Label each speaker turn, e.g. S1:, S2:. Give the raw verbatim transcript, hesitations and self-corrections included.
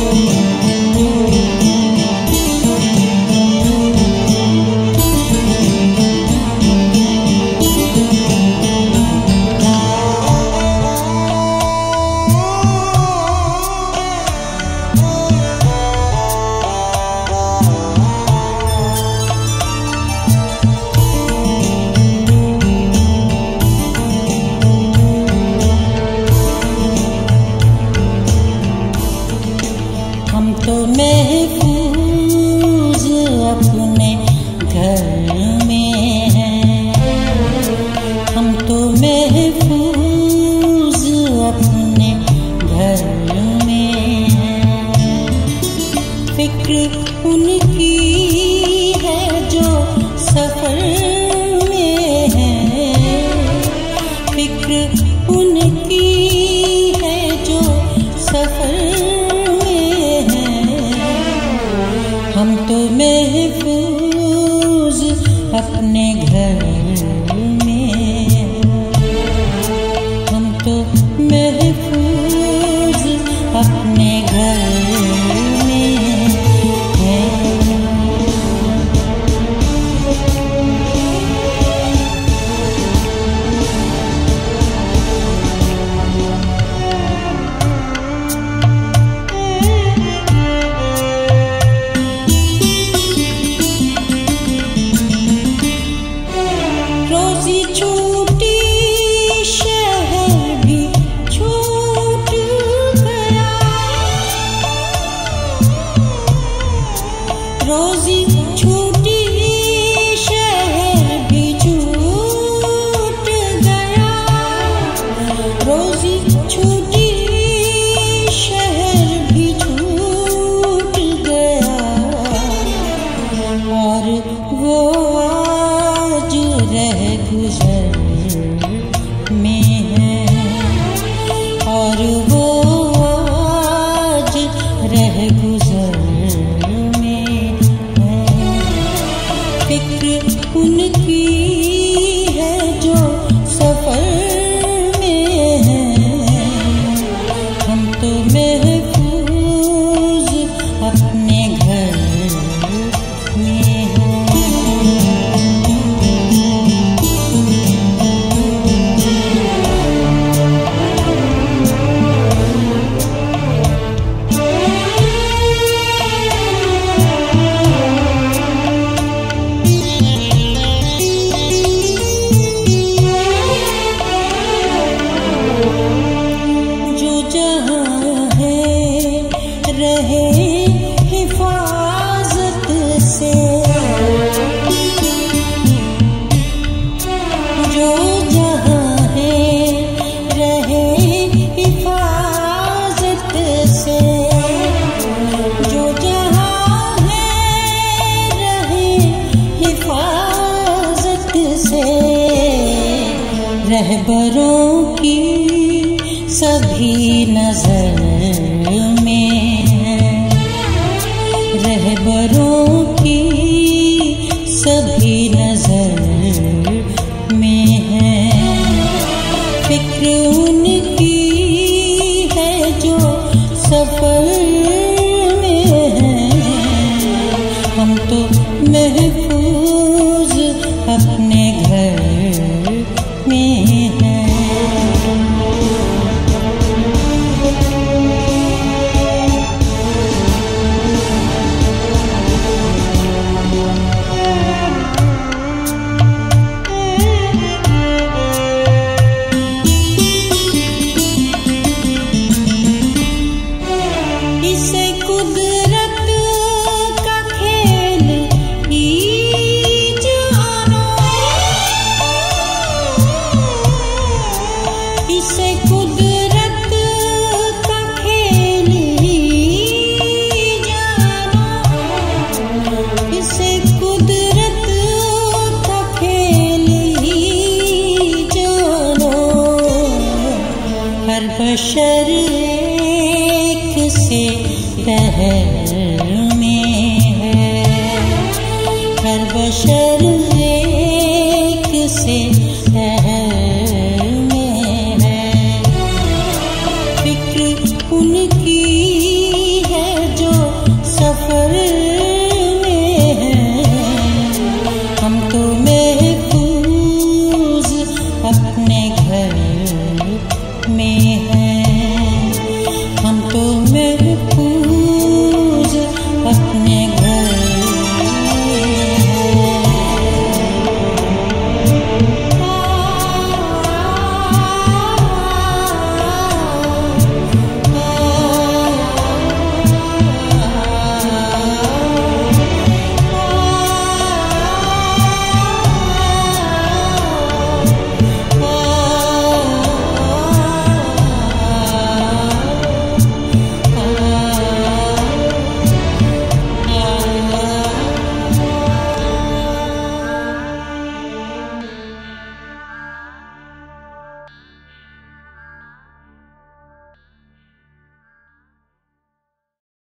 S1: तो महफूज अपने घर में हैं, हम तो महफूज अपने घर में हैं। फिक्र उनकी है जो सफर में है, फिक्र उनकी है जो सफर हम तो महफूज अपने घर में, हम तो महफूज अपने घर में हैं। छूटी शहर भी छूट गया, रोजी छूटी शहर भी छूट गया, रोजी छूटी शहर भी छूट गया। और वो आज रह गुजर में है, और वो आज रह गुजर में है। फिक्र उनकी है जो सफर में है, हम तो महफूज अपने घर में हैं। रहे हिफाजत से, जो जहाँ है रहे हिफाजत से, जो जहाँ है रहे हिफाजत से। रहबरों की सभी नजर में, रहबरों की सभी नजर में है। फिक्र उनकी है जो सफर में है, हम तो महफूज अपने घर में हैं। इसे कुदरत का खेल ही जानो, इसे कुदरत का खेल ही जानो। हर बशर एक से पहले